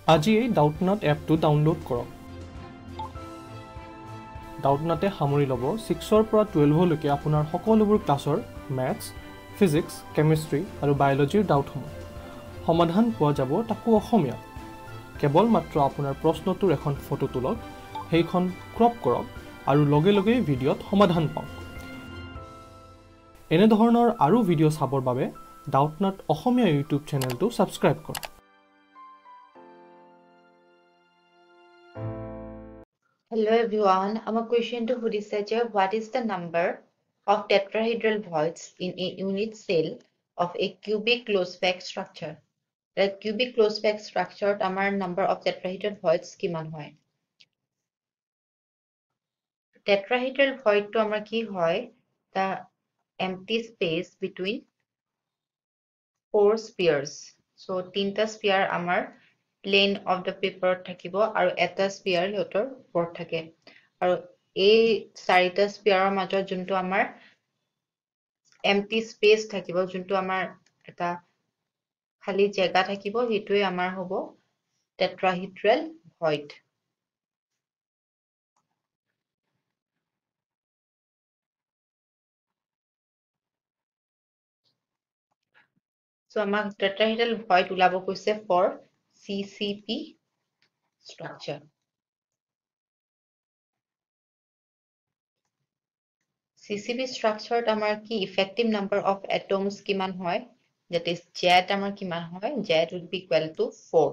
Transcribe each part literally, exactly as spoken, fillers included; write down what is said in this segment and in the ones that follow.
আজিয়ে ডাউটনাট এপটো ডাউনলোড কৰক ডাউটনাটে সামৰি ল'ব ছিক্সৰ পৰা টুৱেলভলৈকে আপোনাৰ সকলোবোৰ ক্লাছৰ মেথছ ফিজিক্স কেমিষ্ট্ৰি আৰু বায়'লজিৰ ডাউটসমূহ সমাধান পোৱা যাব তাকো অসমীয়া কেৱল মাত্ৰ আপোনাৰ প্ৰশ্নটোৰ এখন ফটো তোলক সেইখন ক্ৰপ কৰক আৰু লগে লগে ভিডিঅ'ত সমাধান পাওক এনে ধৰণৰ আৰু ভিডিঅ' চাবৰ বাবে ডাউটনাট অসমীয়া ইউটিউব চেনেলটো সাবস্ক্ৰাইব কৰক Hello everyone, our question to Hudisajja, what is the number of tetrahedral voids in a unit cell of a cubic close-packed structure? The cubic close-packed structure, our number of tetrahedral voids kiman hoy? Tetrahedral void to amar ki hoy? The empty space between four spheres. So, tinta sphere amar plane of the paper thakibo aru eta sphere hotor board thake. আৰু এই চাৰিটা স্পিয়াৰৰ মাজত যোনটো আমাৰ empty space থাকিব যোনটো আমাৰ এটা খালি জায়গা থাকিব হেতুই আমাৰ হ'ব টেট্ৰাহেড্ৰেল ভয়েড সো আমাক টেট্ৰাহেড্ৰেল ভয়েড উলাব কৈছে ফৰ সিসিপি স্ট্ৰাকচাৰ সিসিপি স্ট্রাকচারত আমার কি ইফেক্টিভ নাম্বার অফ এটমস কিমান হয় that is Z আমার কিমান হয় Z would be equal to four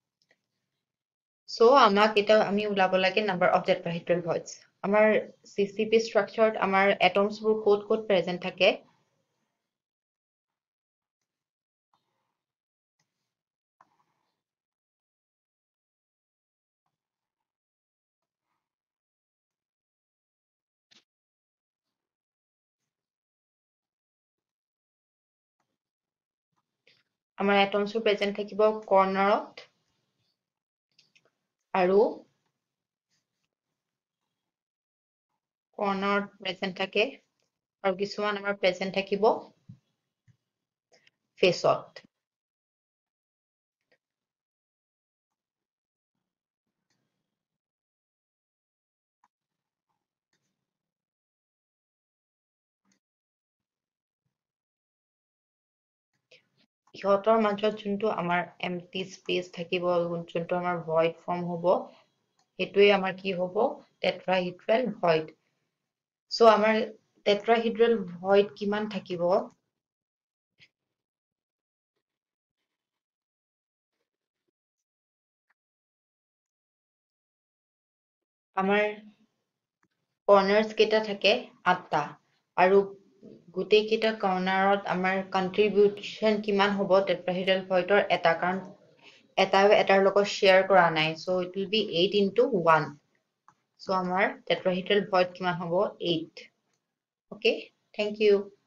so আমাক এটা আমি উলাব লাগে নাম্বার অফ টেট্রাহেড্রাল ভয়েডস আমার সিসিপি স্ট্রাকচারত আমার এটমস বোৰ কোড কোড প্রেজেন্ট থাকে আমাৰ এটমস বোৰ প্রেজেন্ট থাকিব কৰ্নাৰত আৰু কৰ্নাৰত প্রেজেন্ট থাকে আৰু কিছুমান আমাৰ প্রেজেন্ট থাকিব ফেসত ইহতৰ মাজত যোনটো আমাৰ এম্পটি স্পেস থাকিব যোনটো আমাৰ ভয়েড ফৰ্ম হ'ব হেতুই আমাৰ কি হ'ব টেট্ৰাহেড্ৰেল ভয়েড সো আমাৰ টেট্ৰাহেড্ৰেল ভয়েড কিমান থাকিব আমাৰ কৰ্নাৰস কেটা থাকে আঠটা আৰু গুটেই কেটা কৰ্নাৰত আমাৰ কন্ট্ৰিবিউশন কিমান হ'ব টেট্ৰাহেড্ৰেল ভয়েডৰ এটা কাৰণ এটা এটাৰ লগত শেয়াৰ কৰা নাই so it will be eight into one so আমাৰ টেট্ৰাহেড্ৰেল ভয়েড কিমান হ'ব eight okay thank you